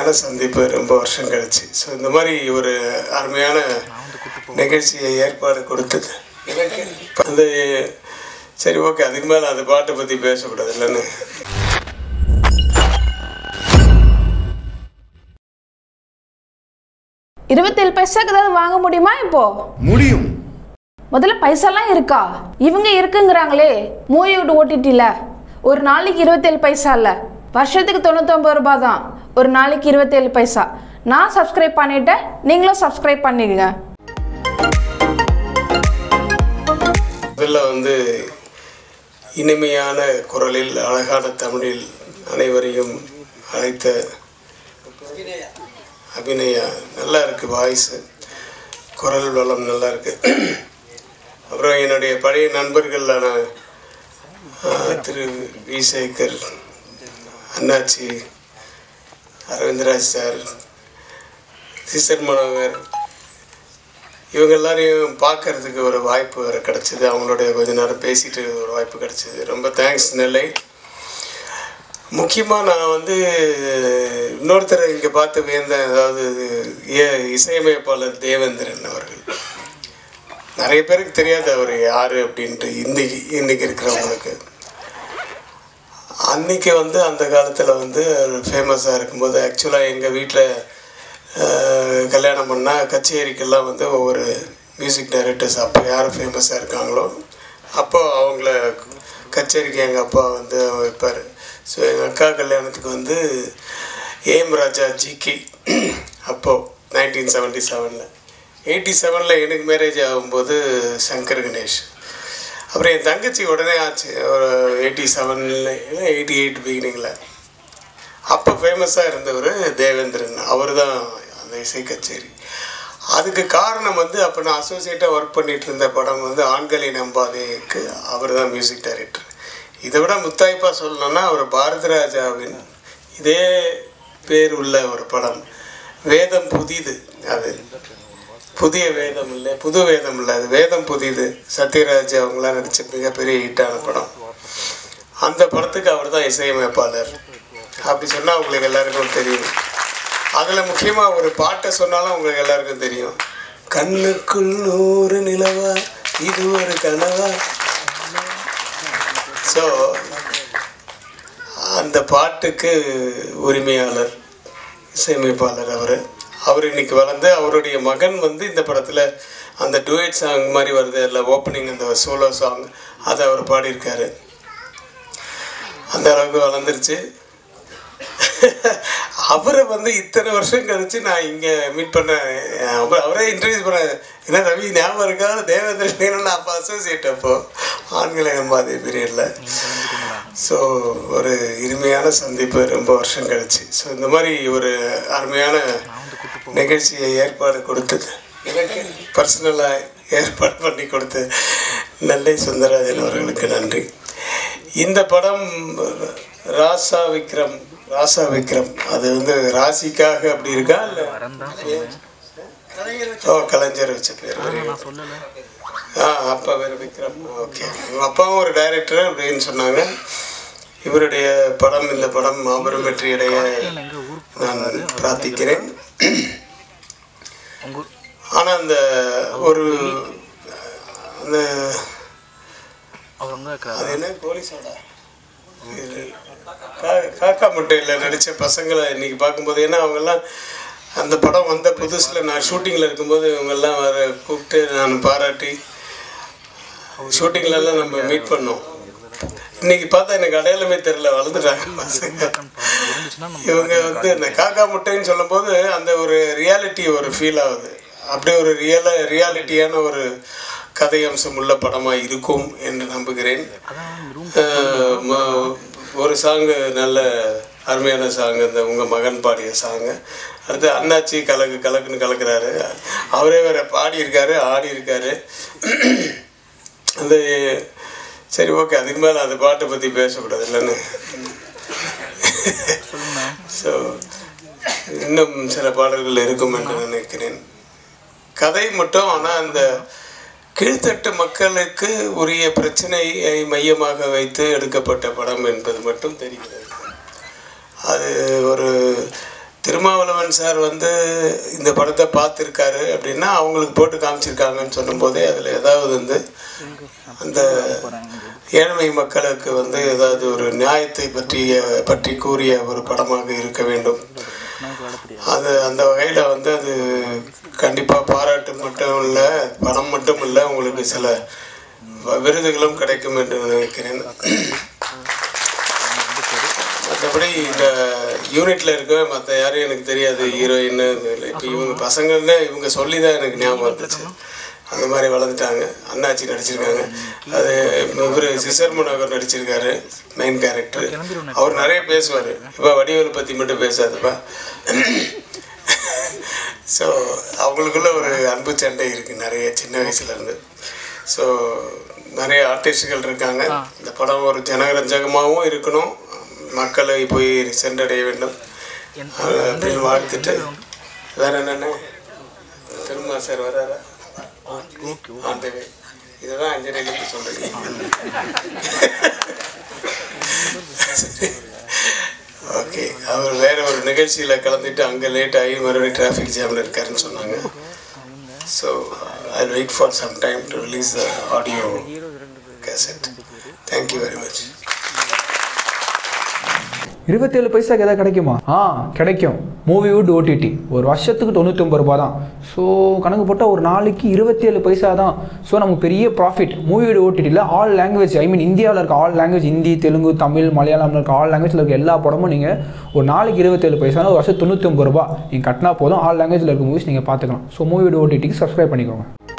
அருமையான சந்திப்பு ரொம்ப வருஷம் கழிச்சு. ஸோ இந்த மாதிரி ஒரு அருமையான நிகழ்ச்சியை ஏற்பாடு கொடுத்தது எனக்கு அந்த சரி ஓகே, அதுக்கு மேலே அந்த பாட்டை பற்றி பேசக்கூடாது இல்லைன்னு. $27 பைசாக்கு ஏதாவது வாங்க முடியுமா? இப்போ முடியும். முதல்ல பைசாலாம் இருக்கா? இவங்க இருக்குங்கிறாங்களே மூவிவுட் ஓடிடியில் ஒரு நாளைக்கு 27 பைசா இல்லை, வருஷத்துக்கு 99 ரூபாய் தான், ஒரு நாளைக்கு 27 பைசா. நான் சப்ஸ்கிரைப் பண்ணிட்டேன், நீங்களும் சப்ஸ்கிரைப் பண்ணிடுங்க. முதல்ல இனிமையான குரலில் அழகான தமிழில் அனைவரையும் அழைத்த அபிநயா நல்லா இருக்குது, வாய்ஸு குரல் வளம் நல்லா இருக்குது. அப்புறம் என்னுடைய பழைய நண்பர்களான திரு வி சேகர், அண்ணாச்சி, அரவிந்தராஜ் சார், சிசர் மனோகர், இவங்க எல்லாரையும் பார்க்கறதுக்கு ஒரு வாய்ப்பு வேறு கிடச்சிது. அவங்களுடைய கொஞ்ச நேரம் பேசிட்டு ஒரு வாய்ப்பு கிடச்சிது. ரொம்ப தேங்க்ஸ் நெல்லை. முக்கியமாக நான் இன்னொருத்தரை இங்கே பார்த்து வியந்தேன். அதாவது இசையமைப்பாளர் தேவேந்திரன் அவர்கள். நிறைய பேருக்கு தெரியாது அவர் யார் அப்படின்ட்டு இன்றைக்கி இருக்கிறவங்களுக்கு. அன்றைக்கி அந்த காலத்தில் ஃபேமஸாக இருக்கும்போது ஆக்சுவலாக எங்கள் வீட்டில் கல்யாணம் பண்ணால் கச்சேரிக்கெல்லாம் ஒவ்வொரு மியூசிக் டைரக்டர்ஸ் அப்போ யார் ஃபேமஸாக இருக்காங்களோ அப்போ அவங்கள கச்சேரிக்கு எங்கள் அப்பா வைப்பார். ஸோ எங்கள் அக்கா கல்யாணத்துக்கு ஏம் ராஜா ஜிகே அப்போது 1977 87 எனக்கு மேரேஜ் ஆகும்போது சங்கர் கணேஷ். அப்புறம் என் தங்கச்சி உடனே ஆச்சு ஒரு 87 88 பிகினிங்கில். அப்போ ஃபேமஸாக இருந்தவர் தேவேந்திரன், அவர் தான் அந்த இசை கச்சேரி. அதுக்கு காரணம் அப்போ நான் அசோசியேட்டாக ஒர்க் பண்ணிகிட்டு இருந்த படம் ஆண்களை நம்பாதேக்கு அவர் தான் மியூசிக் டைரக்டர். இதை விட முத்தாய்ப்பாக சொல்லணும்னா அவர் பாரதிராஜாவின் இதே பேர் உள்ள ஒரு படம் வேதம் புதிது, அது புதிய வேதம் இல்லை, புது வேதம் இல்லை, அது வேதம் புதிது, சத்யராஜ் அவங்களாம் நடித்த மிகப்பெரிய ஹிட்டான படம். அந்த படத்துக்கு அவர் தான் இசையமைப்பாளர். அப்படி சொன்னால் உங்களுக்கு எல்லாருக்கும் தெரியும். அதில் முக்கியமாக ஒரு பாட்டை சொன்னாலும் உங்களுக்கு எல்லாருக்கும் தெரியும். கண்ணுக்குள் 100 நிலவா இது ஒரு கனவா. ஸோ அந்த பாட்டுக்கு உரிமையாளர் இசையமைப்பாளர் அவர் இன்னைக்கு வளர்ந்து அவருடைய மகன் இந்த படத்தில் அந்த டூயட் சாங் மாதிரி வருது இல்லை, ஓப்பனிங் அந்த சோலோ சாங் அதை அவர் பாடியிருக்காரு. அந்த அளவுக்கு வளர்ந்துருச்சு. அவரை இத்தனை வருஷம் கழிச்சு நான் இங்கே மீட் பண்ணேன். அவரே இன்ட்ரடியூஸ் பண்ண என்ன ரவி ஞாபகம் இருக்கா தேவேந்திரன், நான் அப்போ அசோசியேட் அப்போது ஆண்களை நம்பாதே பீரியடில். ஸோ ஒரு இனிமையான சந்திப்பு ரொம்ப வருஷம் கழிச்சு. ஸோ இந்த மாதிரி ஒரு அருமையான நிகழ்ச்சியை ஏற்பாடு கொடுத்தது எனக்கு பர்சனலாக ஏற்பாடு பண்ணி கொடுத்து நெல்லை சுந்தரராஜன் அவர்களுக்கு நன்றி. இந்த படம் ராசா விக்ரம் அது ராசிக்காக அப்படி இருக்கா இல்லை கலைஞர் வச்ச பேர் அப்பா வேறு விக்ரம். ஓகே, எங்கள் அப்பாவும் ஒரு டைரக்டர் அப்படின்னு சொன்னாங்க. இவருடைய படம் இந்த படம் மாபெரும் வெற்றியடைய நான் பிரார்த்திக்கிறேன். ஆனால் அந்த ஒரு அந்த அது என்ன போலீஸோட காக்கா முட்டையில் நடித்த பசங்களை இன்றைக்கி பார்க்கும்போது, ஏன்னா அவங்கெல்லாம் அந்த படம் வந்த புதுசில் நான் ஷூட்டிங்கில் இருக்கும்போது இவங்கெல்லாம் வர கூப்பிட்டு நான் பாராட்டி ஷூட்டிங்லலாம் நம்ம மீட் பண்ணோம். இன்றைக்கி பார்த்தா எனக்கு அடையாளமே தெரில, வளர்ந்துட்டாங்க பசங்க. இவங்க இந்த காக்கா முட்டைன்னு சொல்லும்போது அந்த ஒரு ரியாலிட்டி ஒரு ஃபீல் ஆகுது. அப்படியே ஒரு ரியாலிட்டியான ஒரு கதை அம்சம் உள்ள படமாக இருக்கும் என்று நம்புகிறேன். ஒரு சாங்கு நல்ல அருமையான சாங்கு, இந்த உங்கள் மகன் பாடிய சாங்கு. அடுத்து அண்ணாச்சி கலக்குன்னு கலக்கிறாரு. அவரே வேறு பாடியிருக்காரு, ஆடியிருக்காரு. அந்த சரி ஓகே, அதுக்கு மேலே அந்த பாட்டை பற்றி பேசக்கூடாது இல்லைன்னு. ஸோ இன்னும் சில பாடல்கள் இருக்கும் என்று நினைக்கிறேன். கதை மட்டும், ஆனால் அந்த கீழ்த்தட்டு மக்களுக்கு உரிய பிரச்சனையை மையமாக வைத்து எடுக்கப்பட்ட படம் என்பது மட்டும் தெரிகிறது. அது ஒரு திருமாவளவன் ரவிக்குமார் சார் வந்து இந்த படத்தை பார்த்துருக்காரு அப்படின்னா அவங்களுக்கு போட்டு காமிச்சிருக்காங்கன்னு சொல்லும்போதே அதில் ஏதாவது வந்து அந்த ஏழ்மை மக்களுக்கு வந்து ஏதாவது ஒரு நியாயத்தை பற்றி கூறிய ஒரு படமாக இருக்க வேண்டும். அது அந்த வகையில் வந்து அது கண்டிப்பாக பாராட்டு மட்டும் இல்லை, படம் மட்டும் இல்லை, உங்களுக்கு சில விருதுகளும் கிடைக்கும் என்று நினைக்கிறேன். மற்றபடி இந்த யூனிட்டில் இருக்கவே மற்ற யாரும் எனக்கு தெரியாது, ஹீரோயின்னு இப்போ இவங்க பசங்கள்னு இவங்க சொல்லி தான் எனக்கு ஞாபகம் வந்துச்சு. அந்த மாதிரி வளர்ந்துட்டாங்க. அண்ணாச்சி நடிச்சிருக்காங்க, அது இவர் சிசர் மனோகர் நடிச்சிருக்காரு மெயின் கேரக்டர். அவர் நிறைய பேசுவார், இப்போ வடிவேலு பற்றி மட்டும் பேசாதுப்பா. ஸோ அவங்களுக்குள்ள ஒரு அன்பு சண்டை இருக்குது நிறைய சின்ன வயசுலேருந்து. ஸோ நிறைய ஆர்டிஸ்டுகள் இருக்காங்க. இந்த படம் ஒரு ஜனரஞ்சகமாகவும் இருக்கணும், மக்களை போய் சென்றடைய வேண்டும் அப்படின்னு வாழ்த்துட்டு வேற என்னென்ன திரும்ப சார் வர்றாரா? இதுதான் அஞ்சலிக்கு சொல்றீங்க. ஓகே, அவர் வேற ஒரு நிகழ்ச்சியில் கலந்துட்டு அங்கே லேட் ஆகி மறுபடியும் டிராஃபிக் ஜாமில் இருக்காருன்னு சொன்னாங்க. So I wait for some time to release the audio cassette. Thank you very much. 27 பைசாக்கு எதாவது கிடைக்குமா? கிடைக்கும். மூவிவுட் ஓடிடி ஒரு வருஷத்துக்கு 99 ரூபா தான். ஸோ கணக்கு போட்டால் ஒரு நாளைக்கு 27 பைசா தான். ஸோ நமக்கு பெரிய ப்ராஃபிட். மூவிவுட் ஓடிடியில் ஆல் லாங்குவேஜ், ஐ மீன் இந்தியாவில் இருக்க ஆல் லாங்குவேஜ், ஹிந்தி, தெலுங்கு, தமிழ், மலையாளம்ல இருக்க ஆல் லாங்குவேஜில் இருக்க எல்லா படமும் நீங்கள் ஒரு நாளைக்கு 27 பைசானா ஒரு வருஷம் 99 ரூபா நீங்கள் கட்டினா போதும். ஆல் லாங்குவேஜில் இருக்க மூவிஸ் நீங்கள் பார்த்துக்கலாம். ஸோ மூவிவுட் ஓடிடிக்கு சப்ஸ்கிரைப் பண்ணிக்கோங்க.